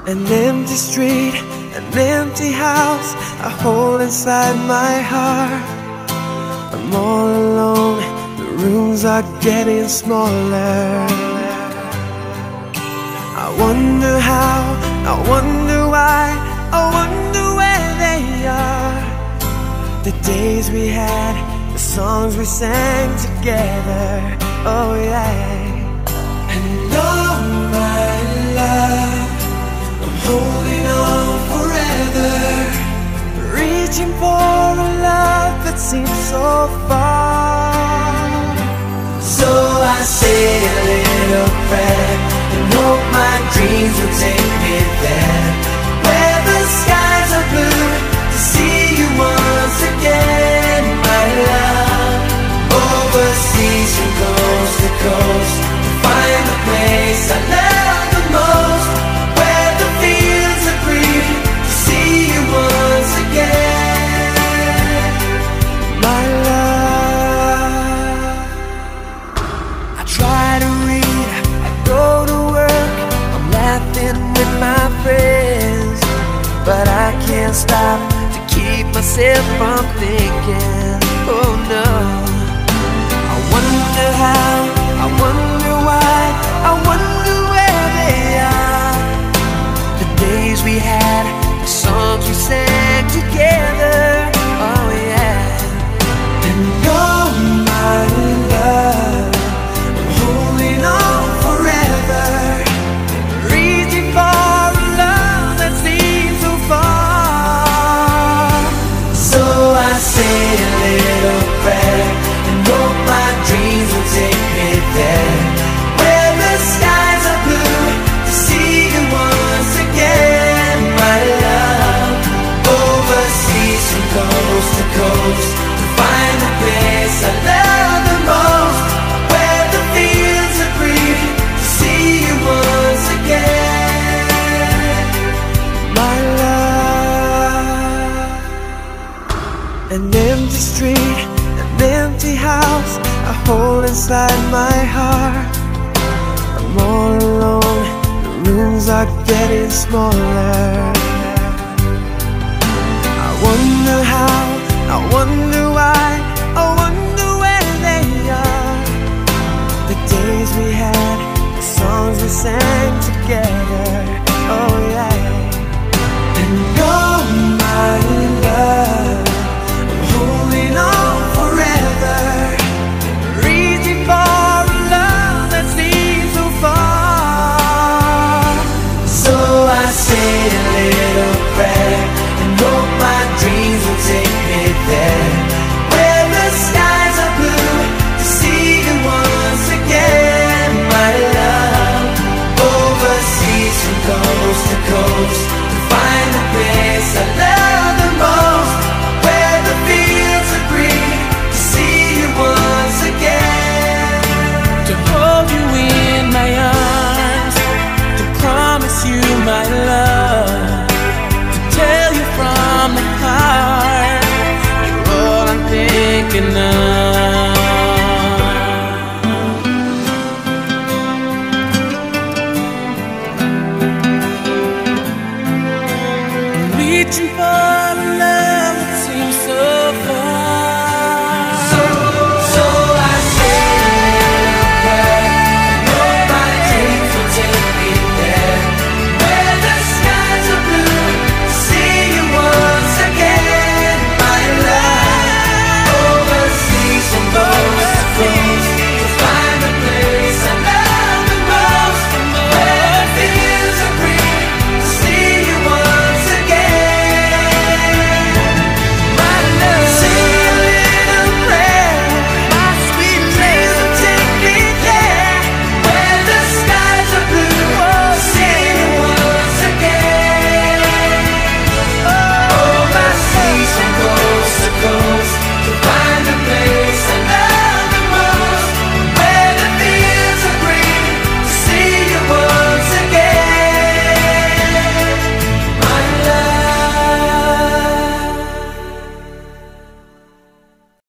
An empty street, an empty house, a hole inside my heart. I'm all alone, the rooms are getting smaller. I wonder how, I wonder why, I wonder where they are. The days we had, the songs we sang together, oh yeah. And oh my love, I'm holding on forever, reaching for a love that seems so far. So I say a little prayer and hope my dreams will take me there, where the skies are blue, to see you once again, my love. Overseas from coast to coast, to find the place I love the most, where the fields are green, to see you once again, my love. I try to read, I go to work, I'm laughing with my friends, but I can't stop to keep myself from thinking, oh no. I wonder how, I wonder why, I wonder where they are. The days we had, the songs we sang together, oh yeah. And oh my love, I'm holding on forever, reaching for a love that seems so far. So I say a little prayer and hope my dreams will take me there, where the skies are blue, to see you once again, my love. Overseas from coast to coast, to find the place I love the most, where the fields are green, to see you once again, my love. An empty street, an empty house, a hole inside my heart. I'm all alone, the rooms are getting smaller. I wonder how, I wonder why, I wonder where they are. The days we had, the songs we sang together, oh yeah. And oh my love, I'm holding on forever, reaching for a love that seems so far. So I say a little prayer and hope my dreams will take me there, where the skies are blue, to see you once again, my love. Overseas from coast to coast, to find the place I love the most, where the fields are green, to see you once again, to hold you in my arms, to promise you my love, to tell you from the heart, you're all I'm thinking of.